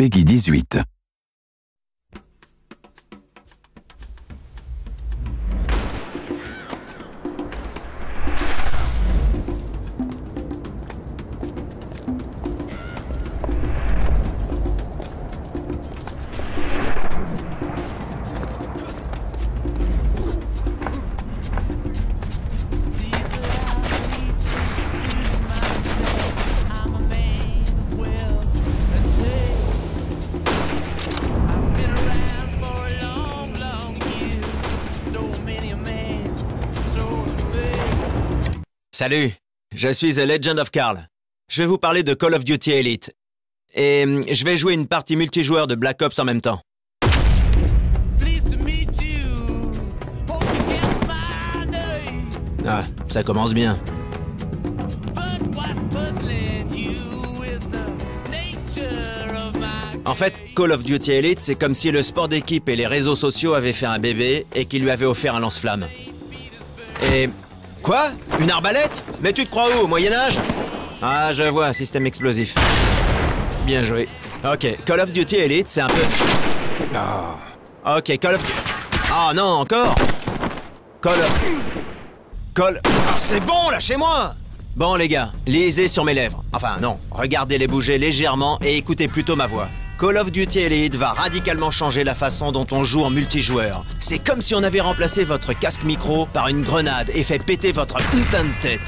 Peggy 18. Salut, je suis The Legend of Carl. Je vais vous parler de Call of Duty Elite. Et je vais jouer une partie multijoueur de Black Ops en même temps. Ah, ça commence bien. En fait, Call of Duty Elite, c'est comme si le sport d'équipe et les réseaux sociaux avaient fait un bébé et qu'ils lui avaient offert un lance-flamme. Et... Quoi? Une arbalète? Mais tu te crois où, au Moyen-Âge? Ah, je vois, système explosif. Bien joué. Ok, Call of Duty Elite, c'est un peu... Oh. Ok, Call of Duty... Ah non, encore? Ah, c'est bon, lâchez-moi! Bon, les gars, lisez sur mes lèvres. Enfin, non, regardez-les bouger légèrement et écoutez plutôt ma voix. Call of Duty Elite va radicalement changer la façon dont on joue en multijoueur. C'est comme si on avait remplacé votre casque micro par une grenade et fait péter votre putain de tête.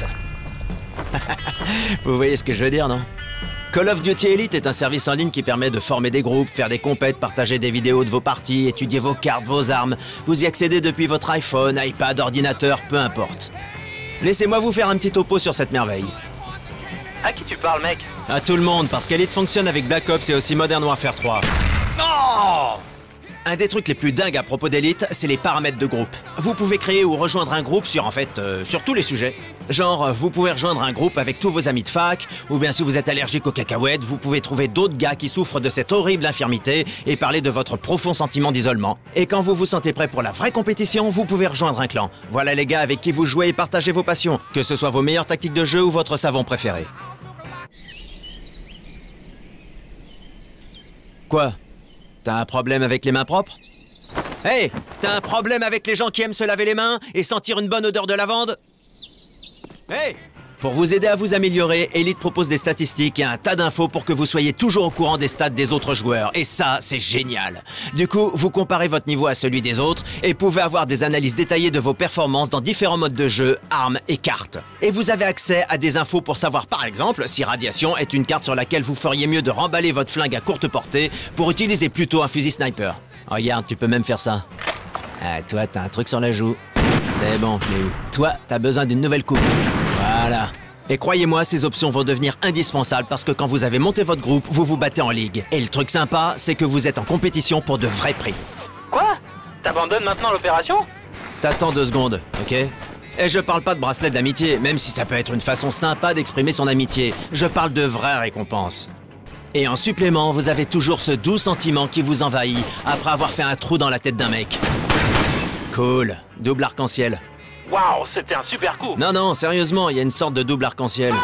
Vous voyez ce que je veux dire, non? Call of Duty Elite est un service en ligne qui permet de former des groupes, faire des compètes, partager des vidéos de vos parties, étudier vos cartes, vos armes. Vous y accédez depuis votre iPhone, iPad, ordinateur, peu importe. Laissez-moi vous faire un petit topo sur cette merveille. À qui tu parles, mec? À tout le monde, parce qu'Elite fonctionne avec Black Ops et aussi Modern Warfare 3. Oh! Un des trucs les plus dingues à propos d'Elite, c'est les paramètres de groupe. Vous pouvez créer ou rejoindre un groupe sur, sur tous les sujets. Genre, vous pouvez rejoindre un groupe avec tous vos amis de fac, ou bien si vous êtes allergique aux cacahuètes, vous pouvez trouver d'autres gars qui souffrent de cette horrible infirmité et parler de votre profond sentiment d'isolement. Et quand vous vous sentez prêt pour la vraie compétition, vous pouvez rejoindre un clan. Voilà les gars avec qui vous jouez et partagez vos passions, que ce soit vos meilleures tactiques de jeu ou votre savon préféré. Quoi? T'as un problème avec les mains propres? Hey! T'as un problème avec les gens qui aiment se laver les mains et sentir une bonne odeur de lavande? Hey! Pour vous aider à vous améliorer, Elite propose des statistiques et un tas d'infos pour que vous soyez toujours au courant des stats des autres joueurs. Et ça, c'est génial. Du coup, vous comparez votre niveau à celui des autres et pouvez avoir des analyses détaillées de vos performances dans différents modes de jeu, armes et cartes. Et vous avez accès à des infos pour savoir par exemple si Radiation est une carte sur laquelle vous feriez mieux de remballer votre flingue à courte portée pour utiliser plutôt un fusil sniper. Regarde, tu peux même faire ça. Ah, toi, t'as un truc sur la joue. C'est bon, je l'ai eu. Toi, t'as besoin d'une nouvelle coupe. Voilà. Et croyez-moi, ces options vont devenir indispensables parce que quand vous avez monté votre groupe, vous vous battez en ligue. Et le truc sympa, c'est que vous êtes en compétition pour de vrais prix. Quoi? T'abandonnes maintenant l'opération? T'attends 2 secondes, ok? Et je parle pas de bracelet d'amitié, même si ça peut être une façon sympa d'exprimer son amitié. Je parle de vraies récompenses. Et en supplément, vous avez toujours ce doux sentiment qui vous envahit après avoir fait un trou dans la tête d'un mec. Cool. Double arc-en-ciel. Waouh, c'était un super coup! Non, non, sérieusement, il y a une sorte de double arc-en-ciel.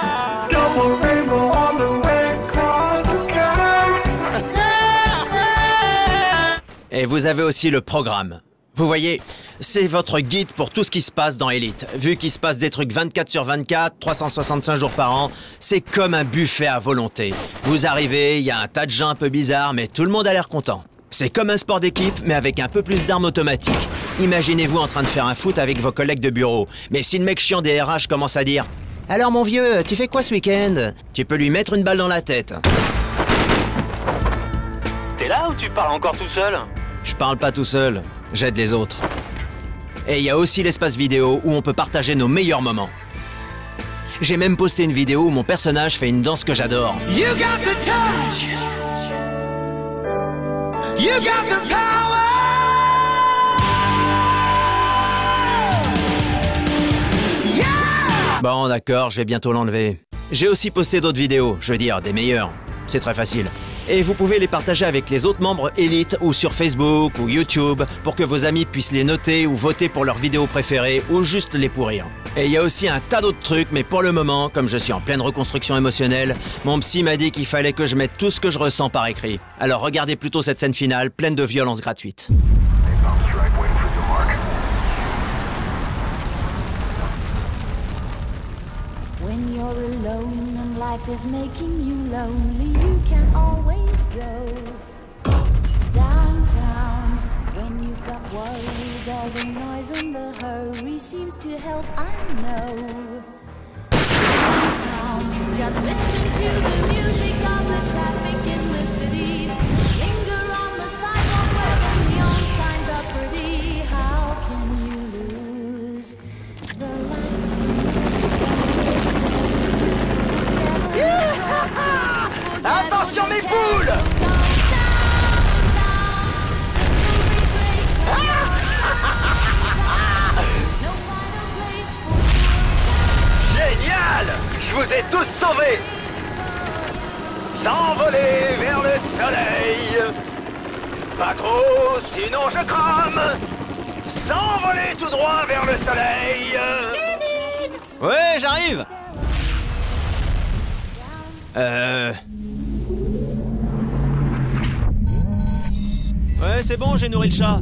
Et vous avez aussi le programme. Vous voyez, c'est votre guide pour tout ce qui se passe dans Elite. Vu qu'il se passe des trucs 24/24, 365 jours par an, c'est comme un buffet à volonté. Vous arrivez, il y a un tas de gens un peu bizarres, mais tout le monde a l'air content. C'est comme un sport d'équipe, mais avec un peu plus d'armes automatiques. Imaginez-vous en train de faire un foot avec vos collègues de bureau. Mais si le mec chiant des RH commence à dire « Alors mon vieux, tu fais quoi ce week-end » Tu peux lui mettre une balle dans la tête. T'es là ou tu parles encore tout seul? Je parle pas tout seul, j'aide les autres. Et il y a aussi l'espace vidéo où on peut partager nos meilleurs moments. J'ai même posté une vidéo où mon personnage fait une danse que j'adore. You got the touch. You got the power. Yeah. Bon, d'accord, je vais bientôt l'enlever. J'ai aussi posté d'autres vidéos, je veux dire, des meilleures. C'est très facile. Et vous pouvez les partager avec les autres membres Elite ou sur Facebook ou YouTube pour que vos amis puissent les noter ou voter pour leurs vidéos préférées ou juste les pourrir. Et il y a aussi un tas d'autres trucs, mais pour le moment, comme je suis en pleine reconstruction émotionnelle, mon psy m'a dit qu'il fallait que je mette tout ce que je ressens par écrit. Alors regardez plutôt cette scène finale, pleine de violence gratuite. When you're alone and life is making you lonely, you can always go downtown. When you've got worries, all the noise and the hurry seems to help, I know. Downtown, just listen to the music of the traffic in the city. Linger on the sidewalk where the neon signs are pretty. How can you lose the lights in Attention mes poules! Génial! Je vous ai tous sauvés! S'envoler vers le soleil! Pas trop, sinon je crame! S'envoler tout droit vers le soleil! Ouais, j'arrive! Ouais, c'est bon, j'ai nourri le chat.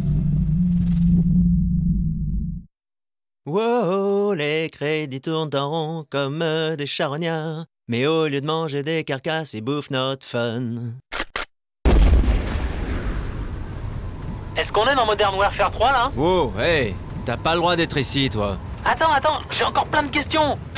Wow, les crédits tournent en rond comme des charognards. Mais au lieu de manger des carcasses, ils bouffent notre fun. Est-ce qu'on est dans Modern Warfare 3 là? Wow, hey, t'as pas le droit d'être ici, toi. Attends, j'ai encore plein de questions.